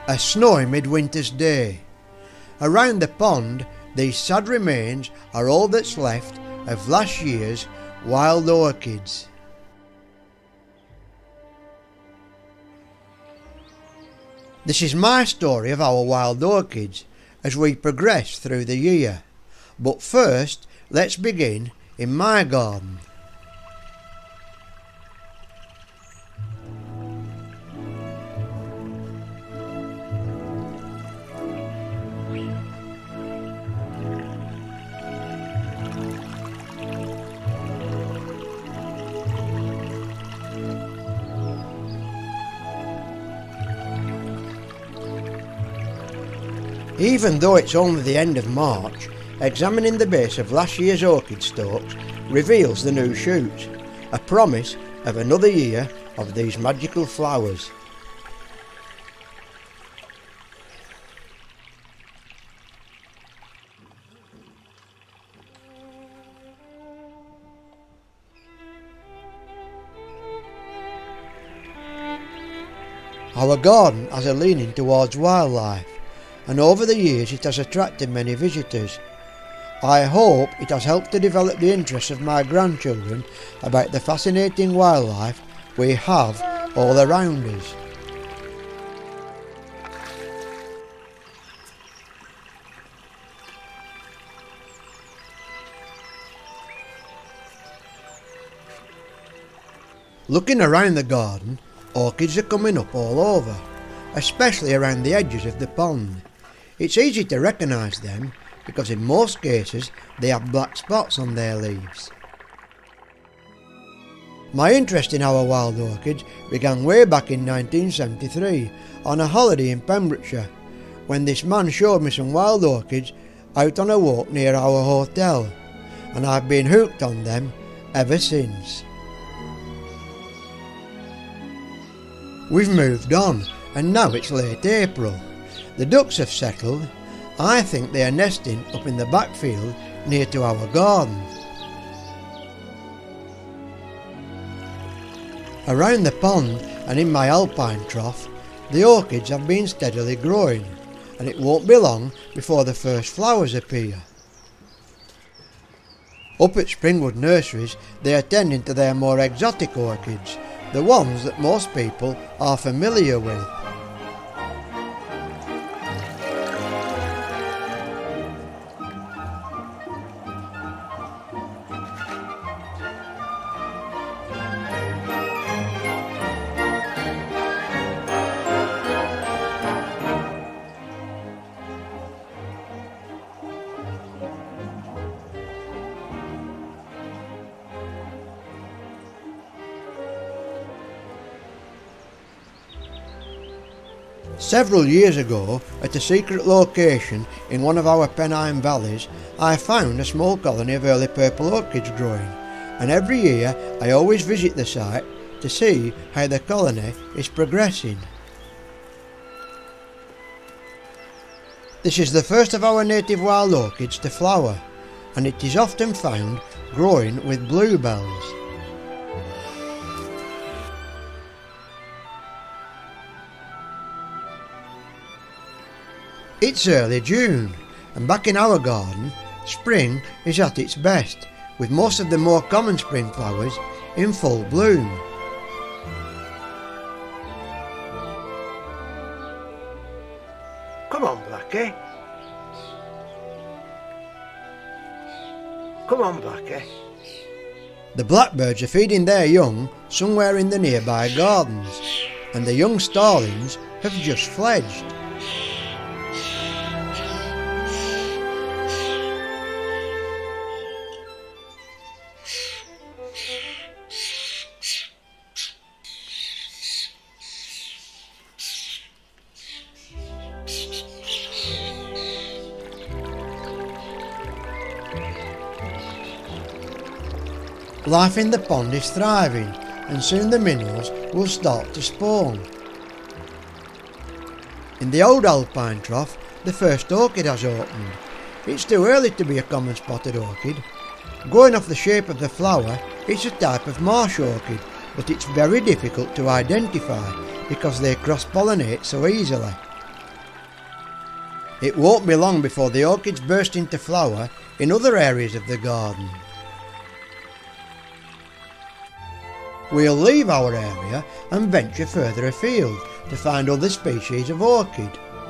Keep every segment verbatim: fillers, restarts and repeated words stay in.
A snowy midwinter's day. Around the pond, these sad remains are all that's left of last year's wild orchids. This is my story of our wild orchids as we progress through the year. But first, let's begin in my garden. Even though it's only the end of March, examining the base of last year's orchid stalks reveals the new shoots, a promise of another year of these magical flowers. Our garden has a leaning towards wildlife, and over the years it has attracted many visitors. I hope it has helped to develop the interest of my grandchildren about the fascinating wildlife we have all around us. Looking around the garden, orchids are coming up all over, especially around the edges of the pond. It's easy to recognise them because in most cases they have black spots on their leaves. My interest in our wild orchids began way back in nineteen seventy-three on a holiday in Pembrokeshire, when this man showed me some wild orchids out on a walk near our hotel, and I've been hooked on them ever since. We've moved on, and now it's late April. The ducks have settled. I think they are nesting up in the backfield near to our garden. Around the pond and in my alpine trough, the orchids have been steadily growing, and it won't be long before the first flowers appear. Up at Springwood Nurseries, they are tending to their more exotic orchids, the ones that most people are familiar with. Several years ago, at a secret location in one of our Pennine valleys, I found a small colony of early purple orchids growing, and every year I always visit the site to see how the colony is progressing. This is the first of our native wild orchids to flower, and it is often found growing with bluebells. It's early June, and back in our garden, spring is at its best, with most of the more common spring flowers in full bloom. Come on, Blackie. Come on, Blackie. The blackbirds are feeding their young somewhere in the nearby gardens, and the young starlings have just fledged. Life in the pond is thriving, and soon the minnows will start to spawn. In the old alpine trough, the first orchid has opened. It's too early to be a common spotted orchid. Going off the shape of the flower, it's a type of marsh orchid, but it's very difficult to identify because they cross-pollinate so easily. It won't be long before the orchids burst into flower in other areas of the garden. We'll leave our area and venture further afield to find other species of orchid.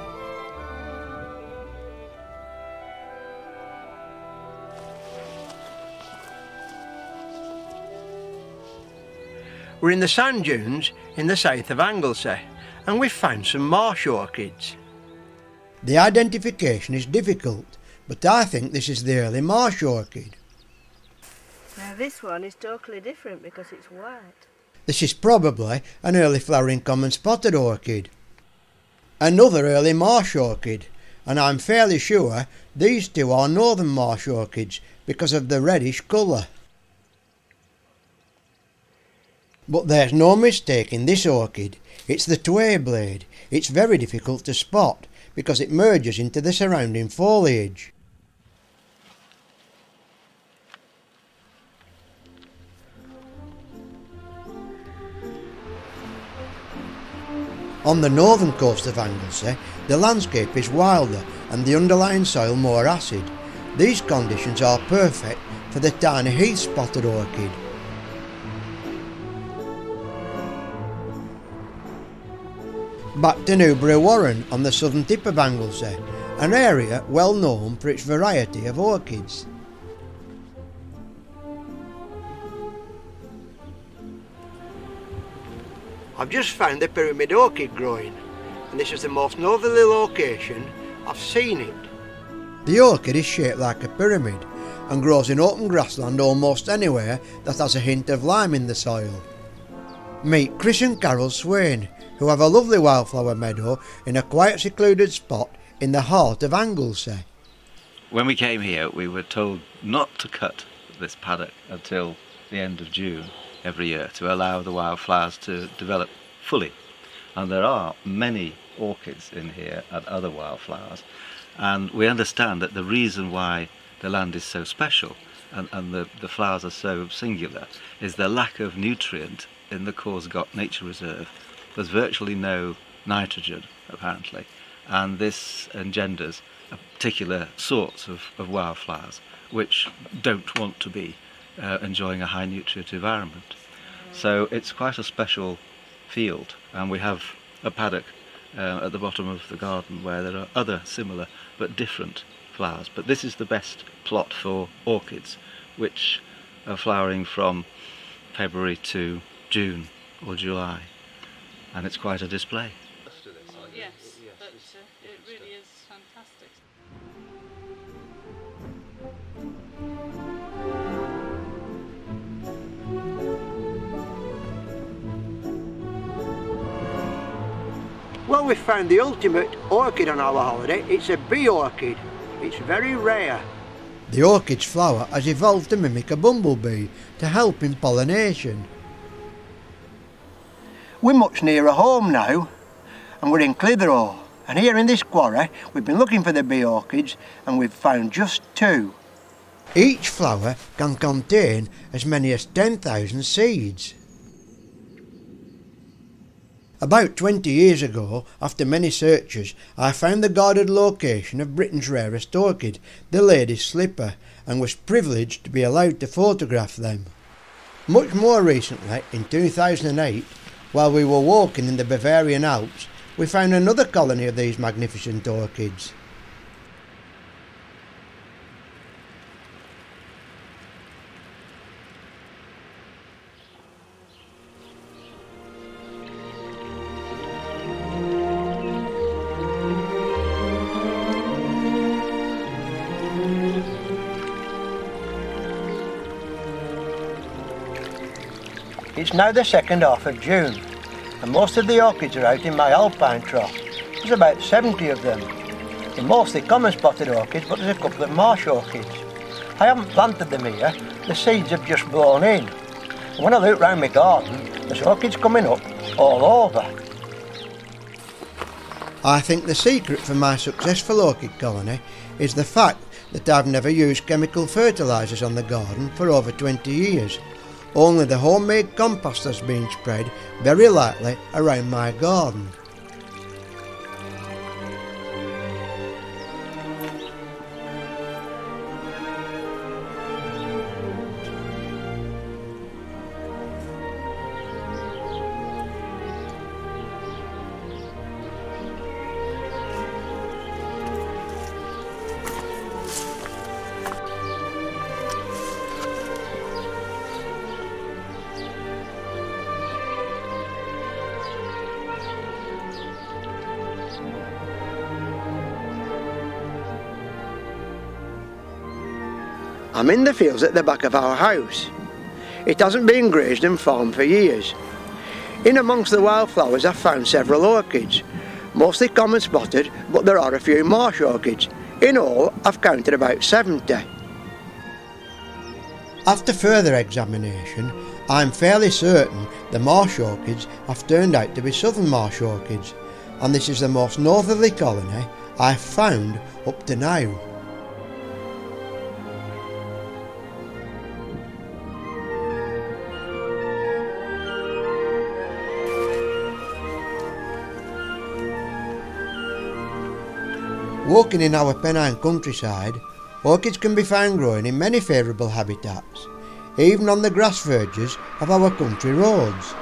We're in the sand dunes in the south of Anglesey, and we've found some marsh orchids. The identification is difficult, but I think this is the early marsh orchid. Now this one is totally different because it's white. This is probably an early flowering common spotted orchid. Another early marsh orchid, and I'm fairly sure these two are northern marsh orchids because of the reddish colour. But there's no mistake in this orchid. It's the tway blade. It's very difficult to spot because it merges into the surrounding foliage. On the northern coast of Anglesey, the landscape is wilder and the underlying soil more acid. These conditions are perfect for the tiny heath spotted orchid. Back to Newbury Warren on the southern tip of Anglesey, an area well known for its variety of orchids. I've just found the pyramid orchid growing, and this is the most northerly location I've seen it. The orchid is shaped like a pyramid and grows in open grassland almost anywhere that has a hint of lime in the soil. Meet Chris and Carol Swain, who have a lovely wildflower meadow in a quiet secluded spot in the heart of Anglesey. When we came here we were told not to cut this paddock until the end of June every year to allow the wildflowers to develop fully, and there are many orchids in here and other wildflowers, and we understand that the reason why the land is so special and, and the, the flowers are so singular is the lack of nutrient in the Corscott Nature Reserve. There's virtually no nitrogen, apparently, and this engenders a particular sorts of, of wildflowers which don't want to be uh, enjoying a high nutrient environment. So it's quite a special field, and we have a paddock uh, at the bottom of the garden where there are other similar but different flowers. But this is the best plot for orchids, which are flowering from February to June or July. And it's quite a display. Yes, but uh, it really is fantastic. Well, we found the ultimate orchid on our holiday. It's a bee orchid. It's very rare. The orchid's flower has evolved to mimic a bumblebee to help in pollination. We're much nearer home now, and we're in Clitheroe, and here in this quarry we've been looking for the bee orchids and we've found just two. Each flower can contain as many as ten thousand seeds. About twenty years ago, after many searches, I found the guarded location of Britain's rarest orchid, the lady's slipper, and was privileged to be allowed to photograph them. Much more recently, in two thousand eight, while we were walking in the Bavarian Alps, we found another colony of these magnificent orchids. It's now the second half of June, and most of the orchids are out in my alpine trough. There's about seventy of them. They're mostly common spotted orchids, but there's a couple of marsh orchids. I haven't planted them here, the seeds have just blown in. And when I look round my garden, there's orchids coming up all over. I think the secret for my successful orchid colony is the fact that I've never used chemical fertilisers on the garden for over twenty years. Only the homemade compost has been spread very lightly around my garden. I'm in the fields at the back of our house. It hasn't been grazed and farmed for years. In amongst the wildflowers I've found several orchids, mostly common spotted, but there are a few marsh orchids. In all, I've counted about seventy. After further examination, I'm fairly certain the marsh orchids have turned out to be southern marsh orchids, and this is the most northerly colony I've found up to now. Walking in our Pennine countryside, orchids can be found growing in many favourable habitats, even on the grass verges of our country roads.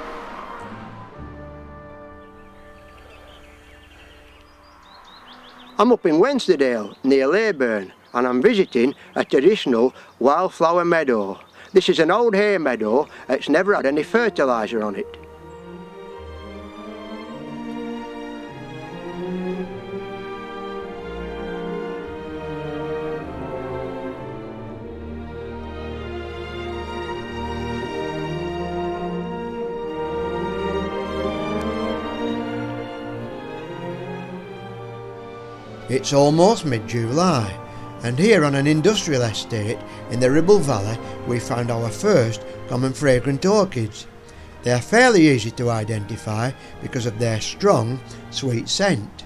I'm up in Wensleydale, near Leyburn, and I'm visiting a traditional wildflower meadow. This is an old hay meadow that's never had any fertiliser on it. It's almost mid-July, and here on an industrial estate in the Ribble Valley we found our first common fragrant orchids. They are fairly easy to identify because of their strong, sweet scent.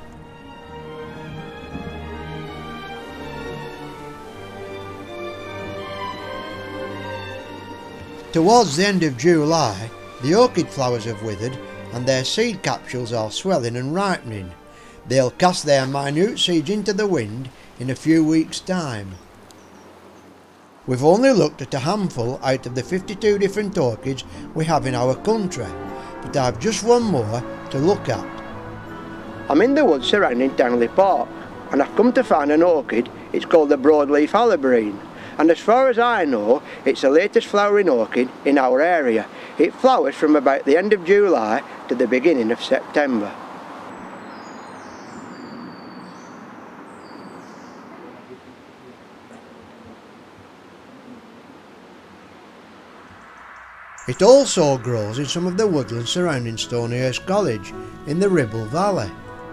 Towards the end of July, the orchid flowers have withered and their seed capsules are swelling and ripening. They'll cast their minute seeds into the wind in a few weeks' time. We've only looked at a handful out of the fifty-two different orchids we have in our country, but I've just one more to look at. I'm in the woods surrounding Townley Park, and I've come to find an orchid. It's called the broadleaf alabrine, and as far as I know, it's the latest flowering orchid in our area. It flowers from about the end of July to the beginning of September. It also grows in some of the woodlands surrounding Stonehurst College in the Ribble Valley.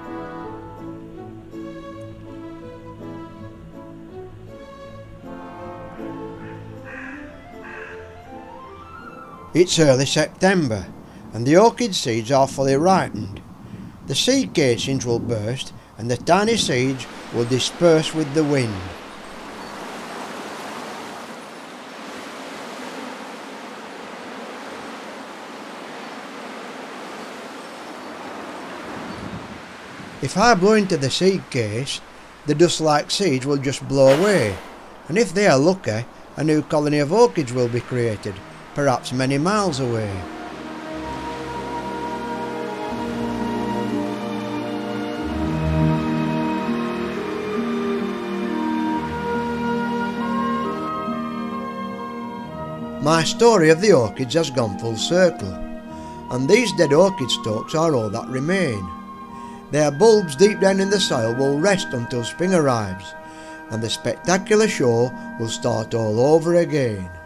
It's early September and the orchid seeds are fully ripened. The seed casings will burst and the tiny seeds will disperse with the wind. If I blow into the seed case, the dust-like seeds will just blow away, and if they are lucky, a new colony of orchids will be created, perhaps many miles away. My story of the orchids has gone full circle, and these dead orchid stalks are all that remain. Their bulbs deep down in the soil will rest until spring arrives, and the spectacular show will start all over again.